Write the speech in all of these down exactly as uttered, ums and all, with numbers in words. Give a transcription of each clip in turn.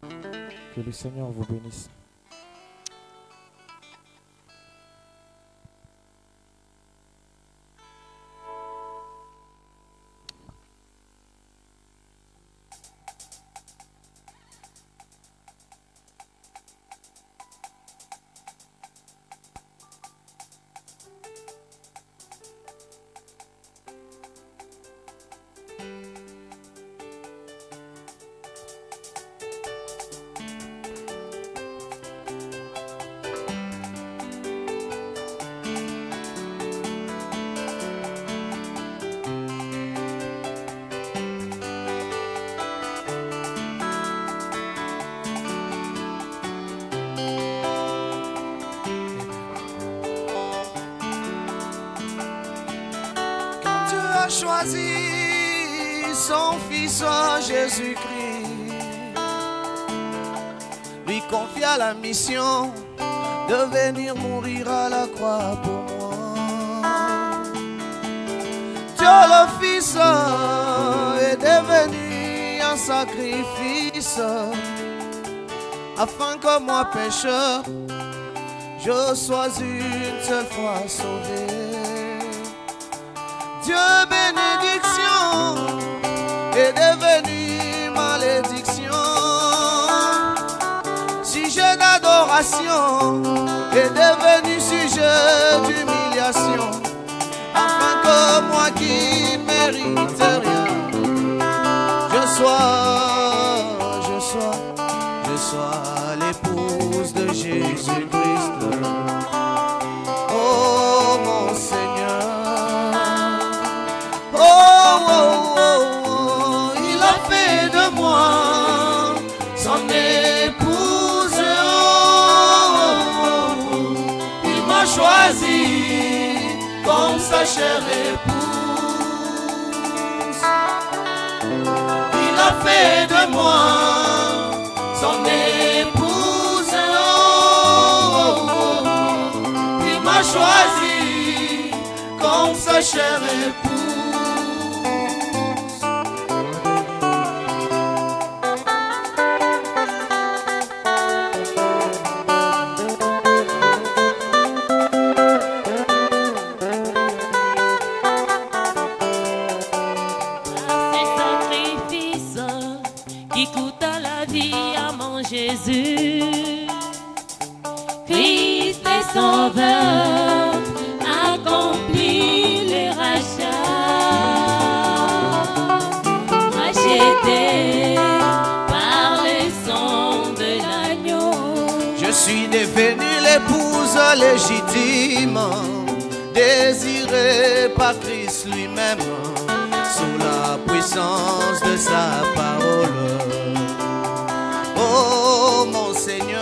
Que le Seigneur vous bénisse. Choisi son fils Jésus-Christ, lui confia la mission de venir mourir à la croix pour moi. Dieu le Fils est devenu un sacrifice afin que moi pécheur je sois une seule fois sauvé. Dieu bénédiction est devenu malédiction. Sujet d'adoration est devenu sujet d'humiliation. Afin que moi qui ne mérite rien, je sois, je sois, je sois l'épouse de Jésus-Christ. Oh mon Seigneur. Oh, oh, oh, oh, il a fait de moi son épouse. Oh, oh, oh, il m'a choisi comme sa chère épouse. Il a fait de moi son épouse. Oh, oh, oh, il m'a choisi comme sa chère épouse. Christ est sauveur, accomplit le rachat, racheté par le sang de l'agneau. Je suis devenu l'épouse légitime, désirée par Christ lui-même, sous la puissance de sa parole. Oh mon Seigneur,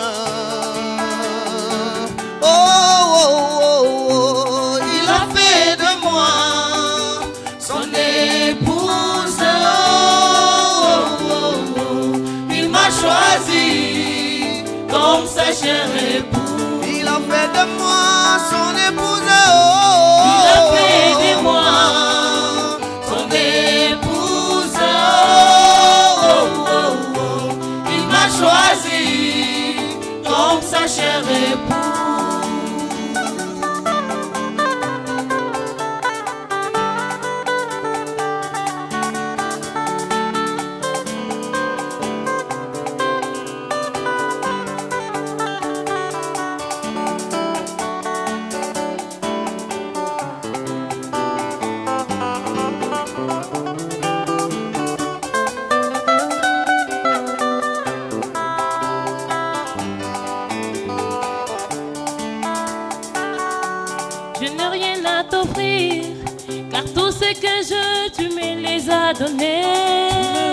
oh, oh, oh, oh, il a fait de moi son épouse. Oh, oh, oh, il m'a choisi comme sa chère épouse. Il a fait de moi son épouse. Oh, il a fait de moi son épouse. Choisi comme sa chère épouse. Je n'ai rien à t'offrir, car tout ce que je, tu me les as donnés.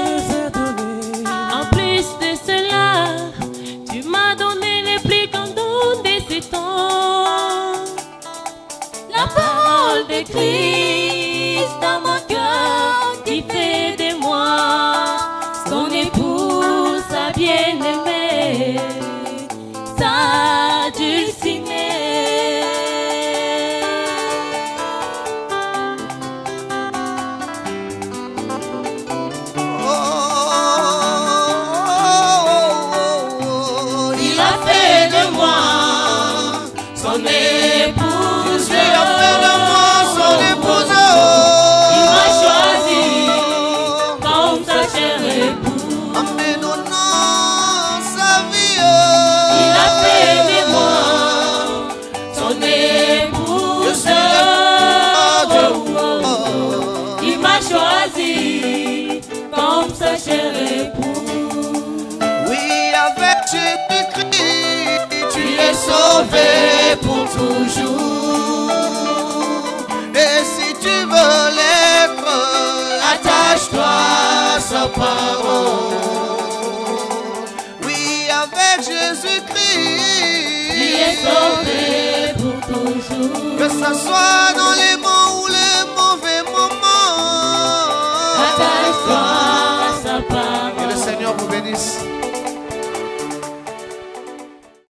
En plus de cela, tu m'as donné les plus grands dons de ces temps. La parole de Christ dans mon cœur qui fait de moi son épouse, sa bien-aimée, sa dulcinée. Oh, oh, oh, cher époux. Oui, avec Jésus-Christ, tu es sauvé pour toujours. Et si tu veux l'être, attache-toi à sa parole. Oui, avec Jésus-Christ, Tu es sauvé pour toujours. que ce soit dans les bons ou les mauvais moments. Attache-toi à sa Que le parole. Seigneur vous bénisse.